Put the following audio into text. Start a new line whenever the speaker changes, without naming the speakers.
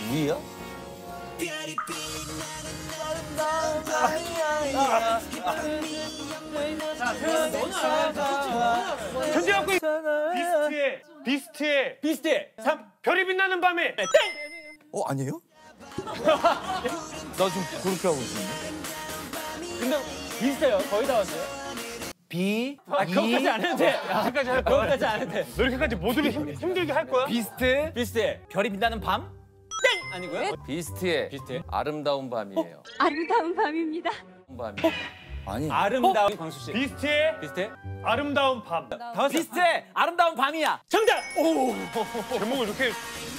위야?
현재 갖고 비스트의 3 별이 빛나는 밤에 땡!
아니에요? 나 지금 그렇게 하고 있었는데.
근데 비슷해요. 거의 다 왔어요. 그것까지 안 해도 돼. 그것까지 할 거야. 그것까지 안 해도 돼. 너 이렇게까지 모두를 힘들게 할 거야?
비스트의 별이 빛나는 밤?
땡! 아니고요?
비스트의 아름다운 밤이에요.
아름다운 밤입니다.
밤이에요.
아니.
아름다운 광수 씨.
비스트의 아름다운 밤.
비스트의 아름다운 밤이야.
정답! 오! 제목을 이렇게